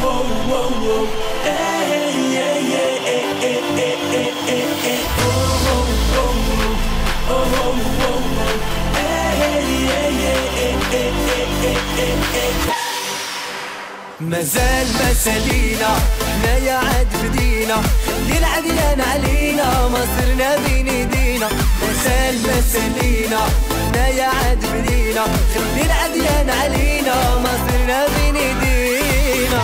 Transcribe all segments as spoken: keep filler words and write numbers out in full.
مازال ما سالينا حنايا عاد بدينا، خلي العديان علينا ما صرنا بين ايدينا. مازال ما سالينا حنايا عاد بدينا، خلي العديان علينا ما صرنا بين ايدينا.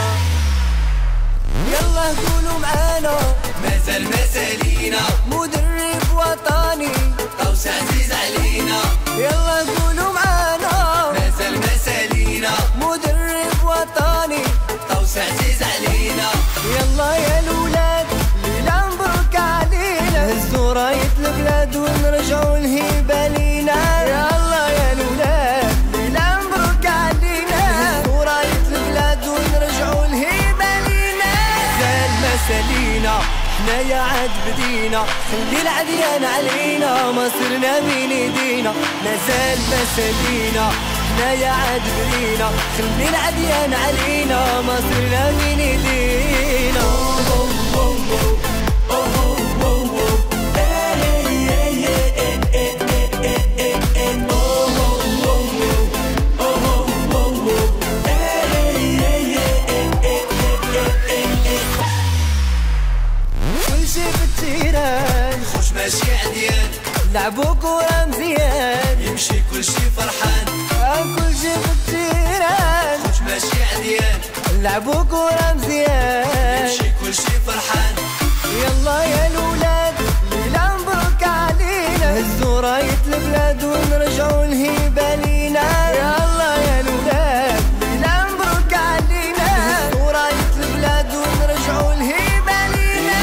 يلا قولوا معانا مازال ما سالينا، مدرب وطني طوس عزيز علينا. يلا قولوا معانا مازال ما سالينا، مدرب وطني طوس عزيز علينا. يلا يا الولاد ليلة مبروك علينا، هزوا راية البلاد ونرجعوا الهيبة لينا. يلا يا الولاد ليلة مبروك علينا، هزوا راية البلاد ونرجعوا الهيبة لينا. مازال ما سالينا حنايا عاد بدينا، خلي العديان علينا ما صرنا بين ايدينا. مازال ما سالينا حنايا عاد بدينا، خلي العديان علينا ما صرنا بين ايدينا. كل شي بالتيران خوش ماشي عديان، لعبوا كورة مزيان يمشي كل شي فرحان. كل شي بالتيران خوش ماشي عديان، لعبوا كورة مزيان يمشي كل شي فرحان. يلا يا الولاد ليلة مبروك علينا، هزوا راية البلاد ونرجعوا الهيبة لينا. يلا يا الولاد ليلة مبروك علينا، هزوا راية البلاد ونرجعوا الهيبة لينا.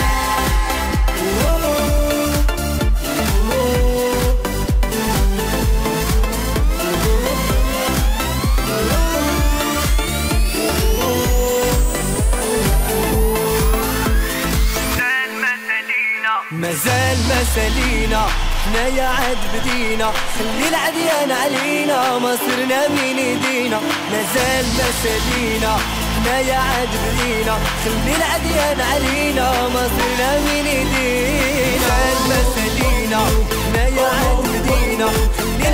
مازال ما سالينا حنايا عاد بدينا، خلي العديان علينا ما صرنا بين ايدينا. مازال ما سالينا حنايا عاد بدينا، خلي العديان علينا ما صرنا بين ايدينا. مازال ما سالينا حنايا عاد بدينا، خلي